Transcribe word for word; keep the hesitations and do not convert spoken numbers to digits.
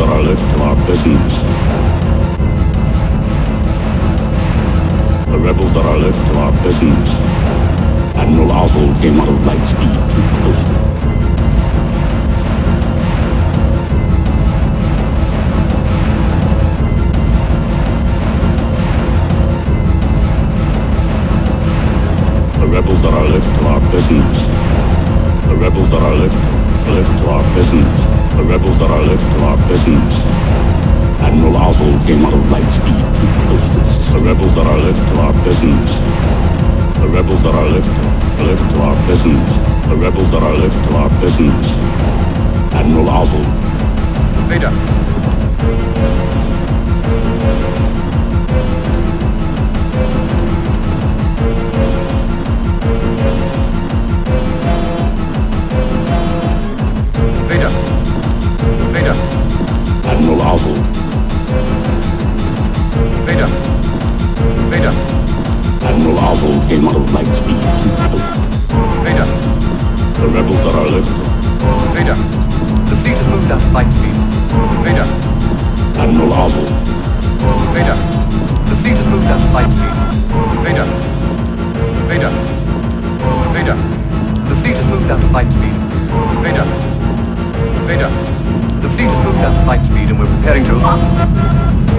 that are left to our business. The rebels that are left to our business. Admiral Oswald came out of light speed too close. The rebels that are left to our business. The rebels that are left, left to our business. The rebels that are left to our business. Admiral Oswald came out of light speed too close to the system. The rebels that are left to our business. The rebels that are left, left to our business. The rebels that are left to our business. Admiral Oswald. Vader. Admiral Oswald. Vader. Vader. Admiral Oswald came out of light speed too close. Vader. The rebels that are left. Vader. The fleet has moved out of light speed. Vader. Admiral Oswald. Vader. The fleet has moved out of light speed. Vader. Vader. Vader. The fleet has moved out of light speed. Vader. Vader. The fleet has moved out of light speed and we're preparing to...